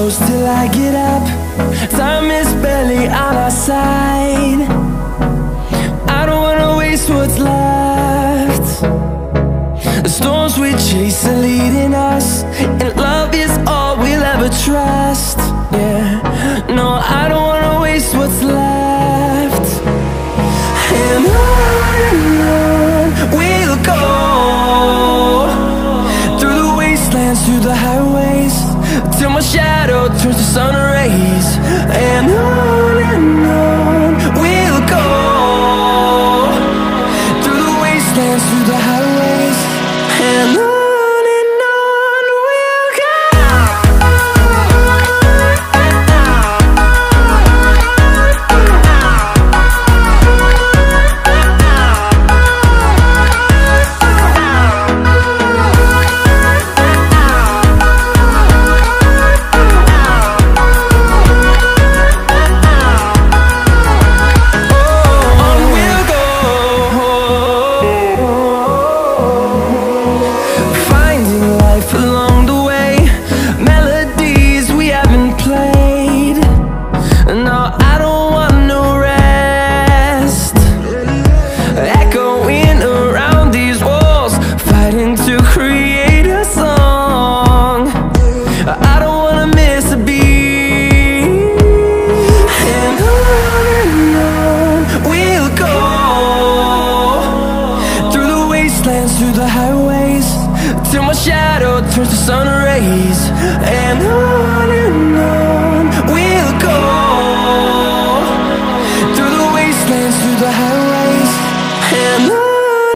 close till I get up. Time is barely on our side. I don't wanna waste what's left. The storms we chase are leading us, and love is all we'll ever trust. Yeah, no, I don't wanna waste what's left. And on we'll go, through the wastelands, through the highways, till my shadow turns to sun rays. And on we'll go, through the wastelands, through the highways, and on. Through the highways, till my shadow turns to sun rays. And